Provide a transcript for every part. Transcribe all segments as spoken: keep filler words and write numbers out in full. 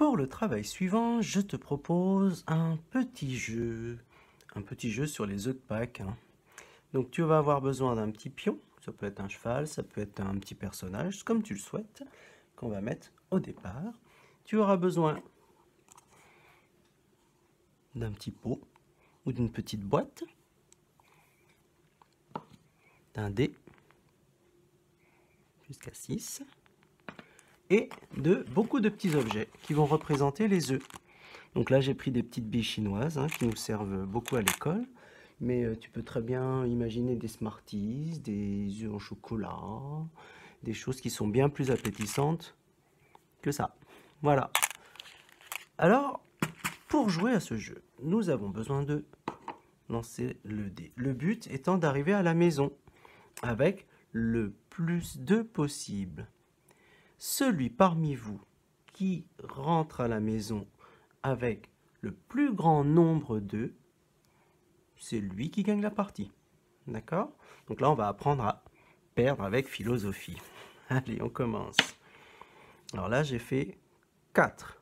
Pour le travail suivant, je te propose un petit jeu. Un petit jeu sur les œufs de Pâques, hein. Donc tu vas avoir besoin d'un petit pion. Ça peut être un cheval, ça peut être un petit personnage, comme tu le souhaites, qu'on va mettre au départ. Tu auras besoin d'un petit pot ou d'une petite boîte, d'un dé jusqu'à six, et de beaucoup de petits objets qui vont représenter les œufs. Donc là, j'ai pris des petites billes chinoises, hein, qui nous servent beaucoup à l'école. Mais euh, tu peux très bien imaginer des Smarties, des œufs au chocolat, des choses qui sont bien plus appétissantes que ça. Voilà. Alors, pour jouer à ce jeu, nous avons besoin de lancer le dé. Le but étant d'arriver à la maison avec le plus d'œufs possible. Celui parmi vous qui rentre à la maison avec le plus grand nombre d'œufs, c'est lui qui gagne la partie. D'accord? Donc là, on va apprendre à perdre avec philosophie. Allez, on commence. Alors là, j'ai fait quatre.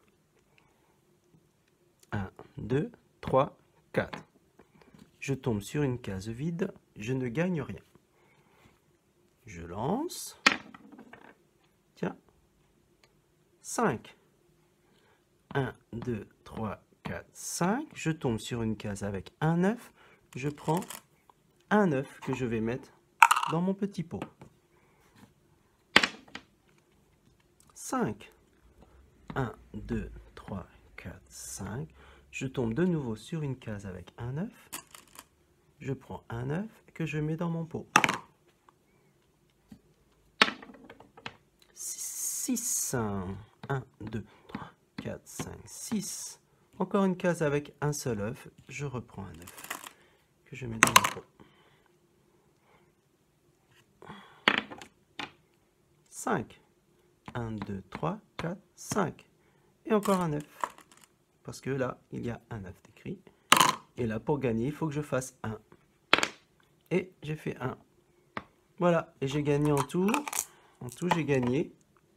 un, deux, trois, quatre. Je tombe sur une case vide, je ne gagne rien. Je lance. Tiens. cinq. un, deux, trois, quatre, cinq. Je tombe sur une case avec un œuf. Je prends un œuf que je vais mettre dans mon petit pot. cinq. un, deux, trois, quatre, cinq. Je tombe de nouveau sur une case avec un œuf. Je prends un œuf que je mets dans mon pot. six. un, deux, trois, quatre, cinq, six. Encore une case avec un seul œuf. Je reprends un œuf que je mets dans mon pot. cinq. un, deux, trois, quatre, cinq. Et encore un œuf. Parce que là, il y a un œuf d'écrit. Et là, pour gagner, il faut que je fasse un. Et j'ai fait un. Voilà. Et j'ai gagné en tout. En tout, j'ai gagné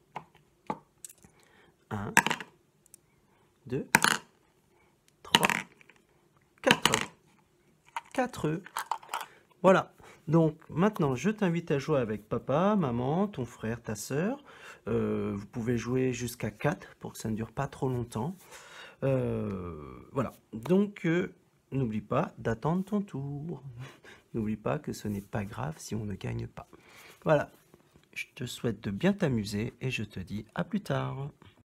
un, deux, trois, quatre. quatre œufs. Voilà. Donc maintenant, je t'invite à jouer avec papa, maman, ton frère, ta sœur. Euh, vous pouvez jouer jusqu'à quatre pour que ça ne dure pas trop longtemps. Euh, voilà. Donc, euh, n'oublie pas d'attendre ton tour. N'oublie pas que ce n'est pas grave si on ne gagne pas. Voilà. Je te souhaite de bien t'amuser et je te dis à plus tard.